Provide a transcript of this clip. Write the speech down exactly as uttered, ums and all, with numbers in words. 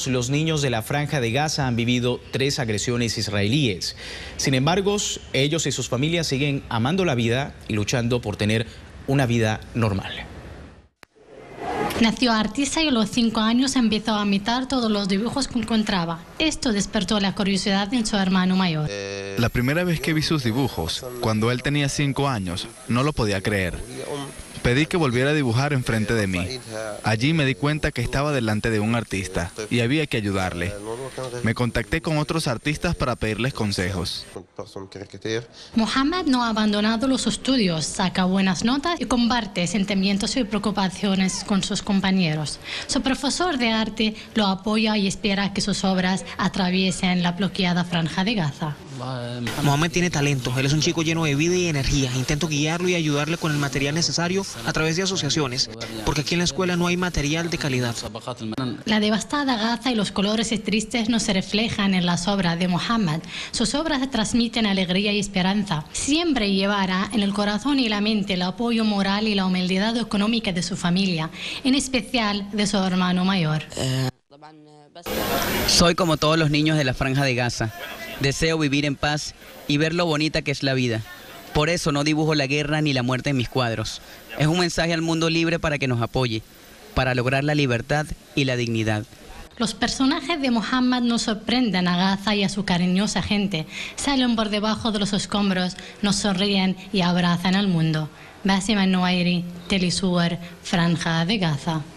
Los niños de la Franja de Gaza han vivido tres agresiones israelíes. Sin embargo, ellos y sus familias siguen amando la vida y luchando por tener una vida normal. Nació artista y a los cinco años empezó a imitar todos los dibujos que encontraba. Esto despertó la curiosidad en su hermano mayor. La primera vez que vi sus dibujos, cuando él tenía cinco años, no lo podía creer. Pedí que volviera a dibujar enfrente de mí. Allí me di cuenta que estaba delante de un artista y había que ayudarle. Me contacté con otros artistas para pedirles consejos. Mohamed no ha abandonado los estudios, saca buenas notas y comparte sentimientos y preocupaciones con sus compañeros. Su profesor de arte lo apoya y espera que sus obras atraviesen la bloqueada Franja de Gaza. Mohamed tiene talento, él es un chico lleno de vida y energía. Intento guiarlo y ayudarle con el material necesario a través de asociaciones, porque aquí en la escuela no hay material de calidad. La devastada Gaza y los colores tristes no se reflejan en las obras de Mohamed. Sus obras transmiten alegría y esperanza. Siempre llevará en el corazón y la mente el apoyo moral y la humildad económica de su familia, en especial de su hermano mayor. Soy como todos los niños de la Franja de Gaza. Deseo vivir en paz y ver lo bonita que es la vida. Por eso no dibujo la guerra ni la muerte en mis cuadros. Es un mensaje al mundo libre para que nos apoye, para lograr la libertad y la dignidad. Los personajes de Mohamed nos sorprenden a Gaza y a su cariñosa gente. Salen por debajo de los escombros, nos sonríen y abrazan al mundo. Bassem El Nuairi, Telesur, Franja de Gaza.